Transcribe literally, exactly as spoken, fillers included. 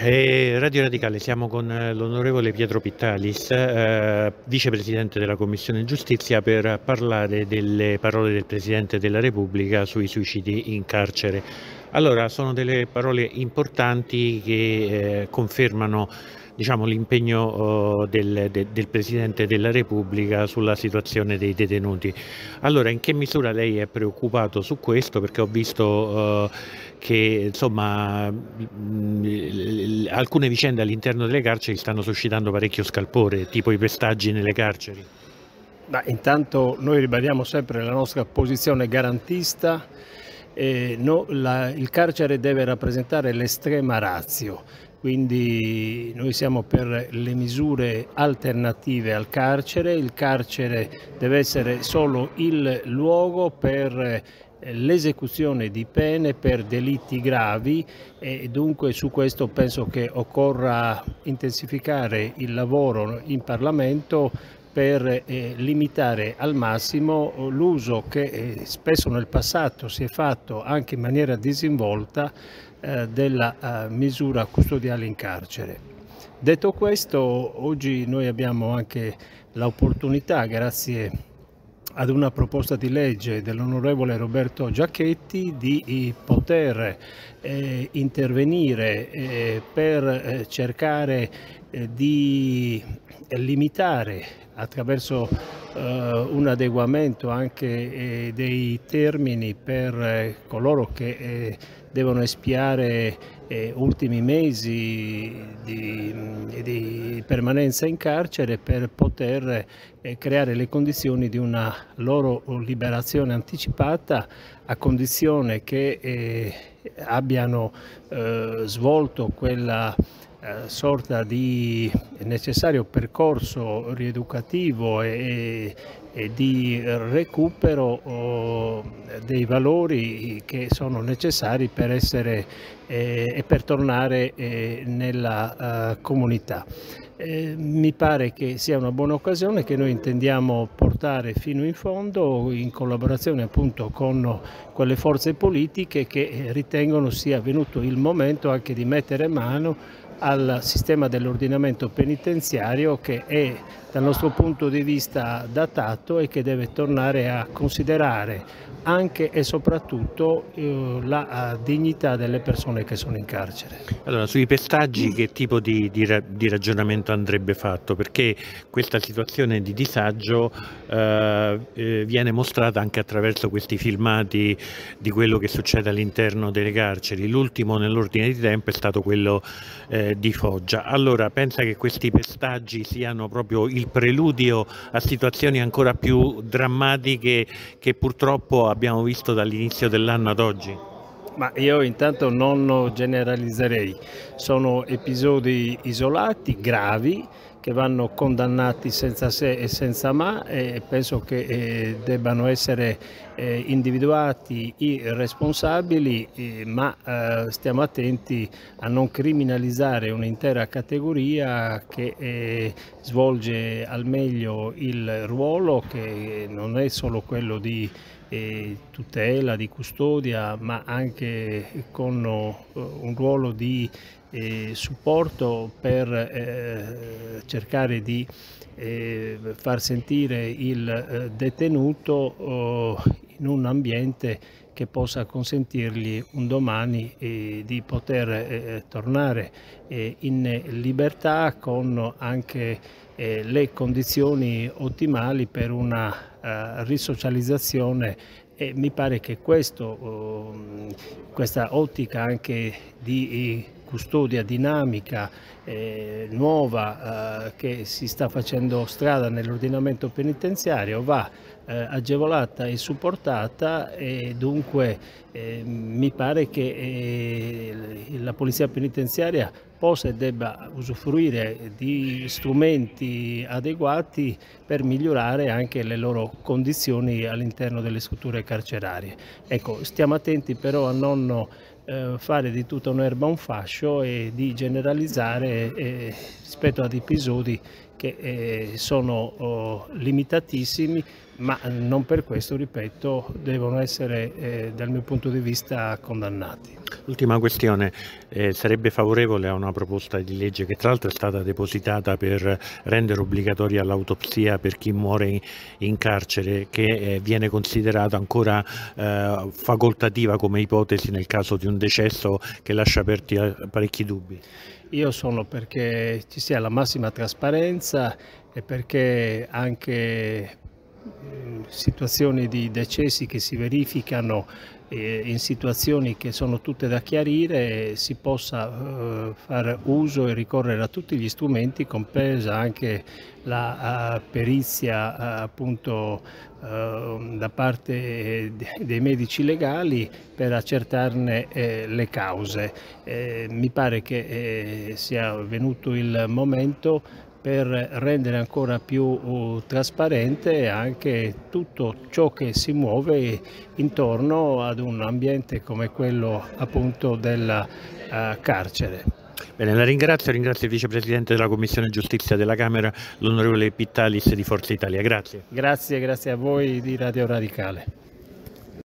Eh, Radio Radicale, siamo con eh, l'onorevole Pietro Pittalis, eh, vicepresidente della Commissione Giustizia, per parlare delle parole del Presidente della Repubblica sui suicidi in carcere. Allora, sono delle parole importanti che eh, confermano, diciamo, l'impegno oh, del, de, del Presidente della Repubblica sulla situazione dei detenuti. Allora, in che misura lei è preoccupato su questo? Perché ho visto eh, che insomma mh, alcune vicende all'interno delle carceri stanno suscitando parecchio scalpore, tipo i pestaggi nelle carceri. Ma intanto noi ribadiamo sempre la nostra posizione garantista. Eh, no, la, il carcere deve rappresentare l'estrema ratio, quindi noi siamo per le misure alternative al carcere. Il carcere deve essere solo il luogo per l'esecuzione di pene per delitti gravi e dunque su questo penso che occorra intensificare il lavoro in Parlamento per eh, limitare al massimo l'uso che eh, spesso nel passato si è fatto anche in maniera disinvolta eh, della eh, misura custodiale in carcere. Detto questo, oggi noi abbiamo anche l'opportunità, grazie ad una proposta di legge dell'onorevole Roberto Giachetti, di poter eh, intervenire eh, per eh, cercare eh, di limitare attraverso eh, un adeguamento anche eh, dei termini per eh, coloro che eh, devono espiare eh, ultimi mesi di, di permanenza in carcere per poter eh, creare le condizioni di una loro liberazione anticipata, a condizione che eh, abbiano eh, svolto quella eh, sorta di necessario percorso rieducativo e, e di recupero oh, dei valori che sono necessari per essere eh, e per tornare eh, nella uh, comunità. Eh, mi pare che sia una buona occasione che noi intendiamo portare fino in fondo in collaborazione appunto con quelle forze politiche che ritengono sia venuto il momento anche di mettere mano al sistema dell'ordinamento penitenziario, che è dal nostro punto di vista datato e che deve tornare a considerare anche e soprattutto eh, la uh, dignità delle persone che sono in carcere. Allora, sui pestaggi che tipo di, di, di ragionamento andrebbe fatto? Perché questa situazione di disagio eh, eh, viene mostrata anche attraverso questi filmati di quello che succede all'interno delle carceri. L'ultimo nell'ordine di tempo è stato quello eh, di Foggia. Allora, pensa che questi pestaggi siano proprio il preludio a situazioni ancora più drammatiche che purtroppo abbiamo visto dall'inizio dell'anno ad oggi? Ma io intanto non generalizzerei, sono episodi isolati, gravi, che vanno condannati senza se e senza ma, e penso che eh, debbano essere eh, individuati i responsabili, eh, ma eh, stiamo attenti a non criminalizzare un'intera categoria che eh, svolge al meglio il ruolo, che non è solo quello di E tutela, di custodia, ma anche con un ruolo di eh, supporto per eh, cercare di eh, far sentire il eh, detenuto oh, in un ambiente che possa consentirgli un domani eh, di poter eh, tornare eh, in libertà con anche eh, le condizioni ottimali per una eh, risocializzazizione, e mi pare che questo, eh, questa ottica anche di custodia dinamica eh, nuova eh, che si sta facendo strada nell'ordinamento penitenziario va eh, agevolata e supportata, e dunque eh, mi pare che eh, la Polizia Penitenziaria possa e debba usufruire di strumenti adeguati per migliorare anche le loro condizioni all'interno delle strutture carcerarie. Ecco, stiamo attenti però a non eh, fare di tutta un'erba un fascio e di generalizzare eh, rispetto ad episodi che eh, sono oh, limitatissimi, ma non per questo, ripeto, devono essere eh, dal mio punto di vista condannati. Ultima questione, eh, sarebbe favorevole a una proposta di legge che tra l'altro è stata depositata per rendere obbligatoria l'autopsia per chi muore in, in carcere, che eh, viene considerata ancora eh, facoltativa come ipotesi nel caso di un decesso che lascia aperti parecchi dubbi? Io sono perché ci sia la massima trasparenza e perché anche situazioni di decessi che si verificano eh, in situazioni che sono tutte da chiarire si possa eh, fare uso e ricorrere a tutti gli strumenti, compresa anche la uh, perizia uh, appunto uh, da parte dei medici legali per accertarne eh, le cause. Eh, mi pare che eh, sia venuto il momento per rendere ancora più uh, trasparente anche tutto ciò che si muove intorno ad un ambiente come quello appunto del uh, carcere. Bene, la ringrazio, ringrazio il Vicepresidente della Commissione Giustizia della Camera, l'onorevole Pittalis di Forza Italia. Grazie. Grazie, grazie a voi di Radio Radicale.